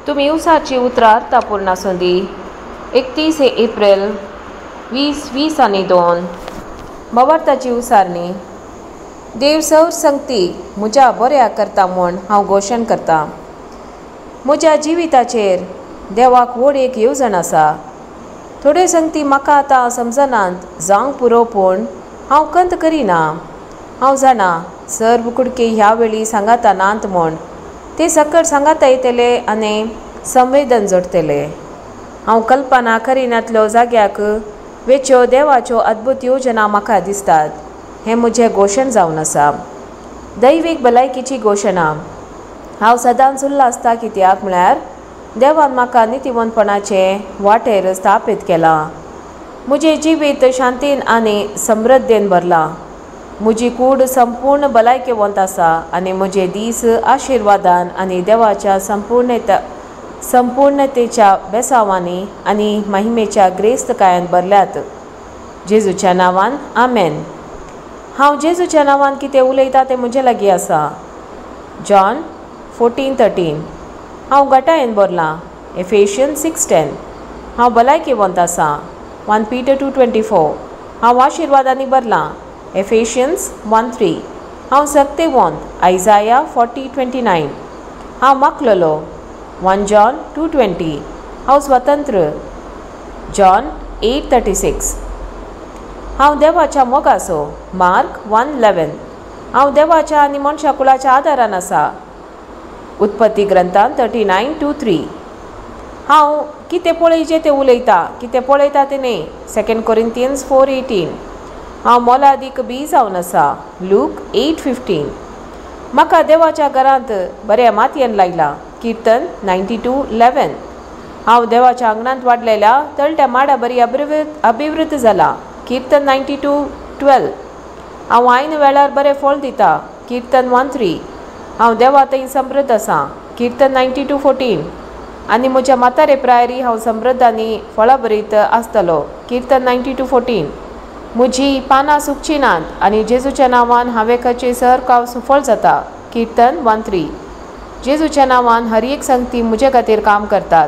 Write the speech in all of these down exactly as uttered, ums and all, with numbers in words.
तुम्ही उसाची उतरार तापूर्ण आसुंदी एकतीस एप्रिल वीस वीस आनी दोन मवर्ताची उसारणी देव सौर संगती म्हज्या बऱ्या करता म्हूण हांव घोशण करता। म्हज्या जिविताचेर देवाक व्हड एक येवजण आसा। थोड्यो संगती म्हाका आतां समजनात जावंक पुरो पूण हांव कंत करिना। हांव जाणा सर्व कुडके ह्या वेळी सांगाता नात म्हूण ते सकट सांगाता येतले आनी संवेदन जोडटले। हांव कल्पना करिनातल्यो जाग्याक वेच्यो देवाच्यो अद्भुत योजना म्हाका दिसतात। हें म्हजें घोशण जावन आसा, दैवीक भलायकेची घोशणा। हांव सदांच उल्हासता कित्याक म्हळ्यार देवान म्हाका नितीवंतपणाचे वाटेर स्थापीत केलां। म्हजें जिवीत शांतीन आनी समृद्धीन भरलां। म्हजी कूड संपूर्ण भलायकेवंत आसा आनी म्हजे दीस आशिर्वादान आनी देवाच्या संपूर्णता संपूर्णतेच्या बेसांवांनी आनी महिमेच्या ग्रेस्तकायान भरल्यात। जेजूच्या नांवान आमेन। हांव जेजूच्या नांवान कितें उलयतां तें म्हजे लागीं आसा। जॉन फोर्टीन थर्टीन हांव गटायेन बरलां। एफेशियन सिक्स टेन हांव भलायकेवंत आसा। One Peter two twenty four हांव आशिर्वादांनी भरलां। एफेशियन्स वन थ्री हांव सक्तेवंत। आयजाया फोर्टी ट्वेंटी नायन हांव मागलोलो। वन जॉन टू ट्वेंटी हांव स्वतंत्र। जॉन एट थर्टी सिक्स हांव देवाच्या मोगाचो। मार्क वन इलेवन हांव देवाच्या आनी मनशा कुळाच्या आदारान आसा। उत्पत्ती ग्रंथान थर्टी नायन टू थ्री हांव कितें पळयचें तें उलयता, कितें पळयता तें न्ही। सेकंड कोरिंथियन्स फोर एटीन हांव मोलादीक बी जावन आसा। लूक एट फिफ्टीन म्हाका देवाच्या घरांत बऱ्या मातयेन लायला। कीर्तन नायन्टी टू इलेवन हांव देवाच्या आंगणांत वाडलेल्या तळट्या माडा बरी अभिवृत अभिवृद्ध जाला। कीर्तन नायन्टी टू ट्वेल्व हांव आयन वेळार बरें फळ दिता। कीर्तन वन थ्री हांव देवा थंय समृद्ध आसा। कीर्तन नायन्टी टू फोर्टीन आनी म्हज्या म्हातारे प्रायरी हांव समृद्ध आनी फळां भरीत आसतलो। कीर्तन नायन्टी टू फोर्टीन म्हजी पानां सुकची नात आनी जेजूच्या नांवान हांवें खंयचे हांव सुफळ जाता। कीर्तन वन थ्री जेजूच्या नांवान हर एक संगती म्हजे खातीर काम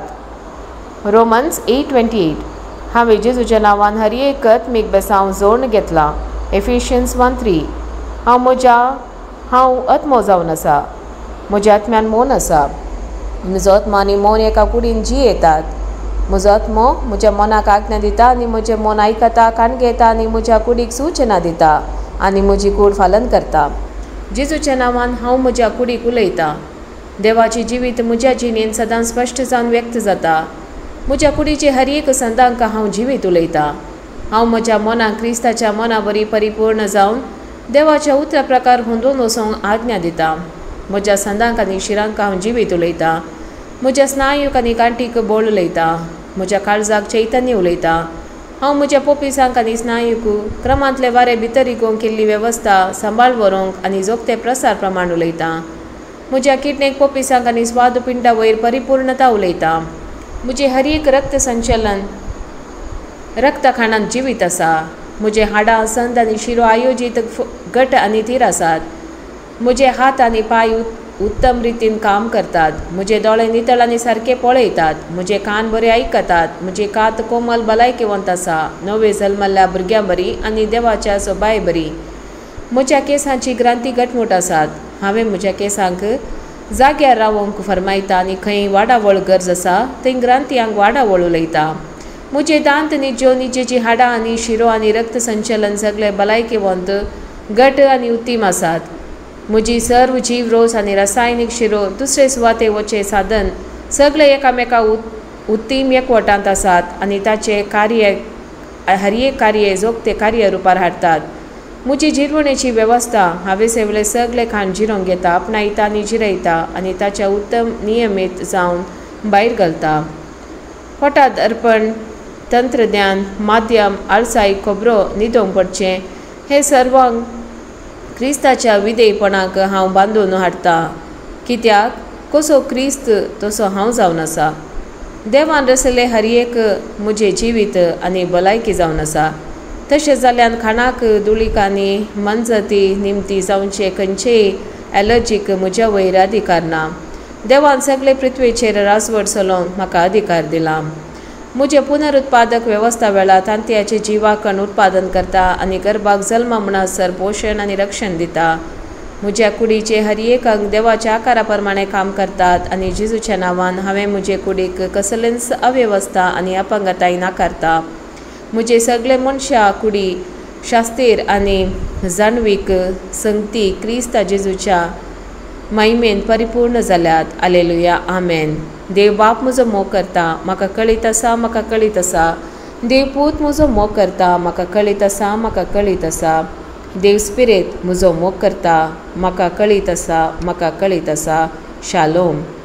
करतात। रोमन्स एट ट्वेंटी एट हांवें जेजूच्या नांवान हर एक आत्मीक बेसांव जोडून घेतला। एफिशियन्स वन थ्री हांव म्हज्या हांव आत्मो जावन आसा। म्हज्या आत्म्यान मौन आसा। म्हजो आत्मा आनी मौन एका कुडीन जी येतात। म्हजो आत्मो म्हज्या मनाक आज्ञा दिता आनी म्हजें मन आयकता, कान घेता आनी म्हज्या कुडीक सूचना दिता आनी म्हजी कूड फालन करता। जेजूच्या नांवान हांव म्हज्या कुडीक उलयतां। देवाची जिवीत म्हज्या जिणेन सदांच स्पश्ट जावन व्यक्त जाता। म्हज्या कुडीचे हर एक संदांक हांव जिवीत उलयतां। हांव म्हज्या मनाक क्रिस्ताच्या मना बरी परिपूर्ण जावन देवाच्या उतरा प्रकार हुंदून वचोंक आज्ञा दिता। म्हज्या संदांक आनी शिरांक हांव जिवीत उलयतां। म्हज्या स्नायूक आनी कांटीक बोळ उलयतां। म्हज्या काळजाक चैतन्य उलयतां। हांव म्हज्या पोपिसांक आनी स्नायूक क्रमांतले वारे भितर इगोवंक केल्ली वेवस्था सांबाळ व्हरूंक आनी जोगते प्रसार प्रमाण उलयतां। म्हज्या किडणेक पोपिसांक आनी स्वाद पिंडा वयर परिपूर्णता उलयतां। म्हजें हर एक रक्त संचलन रक्तखाणांत जिवीत आसा। म्हजे हाडां संद आनी शिरो आयोजीत घट आनी थीर आसात। म्हजे हात आनी पाय उत्तम रितीन काम करतात। म्हजे दोळे नितळ आनी सारके पळयतात। म्हजे कान बरे आयकतात। म्हजी कात कोमल भलायकेवंत आसा, नवे जल्मल्ल्या भुरग्यां बरी आनी देवाच्या सोबाय बरी। म्हज्या केंसांची ग्रांती घटमूट आसात। हांवें म्हज्या केंसांक जाग्यार रावोंक फरमायता आनी खंय वाडावळ गरज आसा थंय ग्रांतयांक वाडावळ उलयता। म्हजे दांत निज्यो निजेची हाडां आनी शिरो आनी रक्त संचलन सगळे भलायकेवंत घट आनी उत्तीम आसात। म्हजी सर्व जीव रोस आनी रासायनीक शिरो दुसरे सुवाते वचे साधन सगळे एकामेका उत्तीम एकवटांत आसात आनी ताचे कार्य हर एक कार्य जोगते कार्य रुपार हाडटात। म्हजी जिरवणेची वेवस्था हांवें सेवले सगळे खाण जिरोंक घेता, आपणायता आनी जिरयता आनी ताच्या उत्तम नियमीत जावन भायर घालता। पोटांत अर्पण, तंत्रज्ञान, माध्यम, आळसाय, खोबरो न्हिदोवंक पडचें हे सर्वांक क्रिस्ताच्या विधेयपणाक हांव बांदून हाडटा। कित्याक कसो क्रिस्त तसो हांव जावन आसा। देवान रचले हर एक म्हजें जिवीत आनी भलायकी जावन आसा। तशें जाल्यान खाणाक दुळिकांनी मनजती निमती जावचे खंयचेय एलर्जीक म्हज्या वयर अधिकार ना। देवान सगळे पृथ्वीचेर राजवट चलोवंक म्हाका अधिकार दिला. म्हजे पुनरुत्पादक वेवस्था वेळा तांतयाचे जिवाकण उत्पादन करता आनी गर्भाक जल्म म्हणसर पोशण आनी रक्षण दिता. म्हज्या कुडीचे हर एक अंग देवाच्या आकारा प्रमाणे काम करतात आनी जेजूच्या नांवान हांवें म्हजे कुडीक कसलेंच अवेवस्था आनी अपंगताय नाकारता. म्हजे सगळे मनशा कुडी शास्तीर आनी जाणवीक संगती क्रिस्त जेजूच्या महिमेन परिपूर्ण जाल्यात. हालेलुया, आमेन. देव बाप म्हजो मोग करता, म्हाका कळीत आसा, म्हाका कळीत आसा. देव पूत म्हजो मोग करता, म्हाका कळीत आसा, म्हाका कळीत आसा. देव स्पिरीत म्हजो मोग करता, म्हाका कळीत आसा, म्हाका कळीत आसा. शालोम.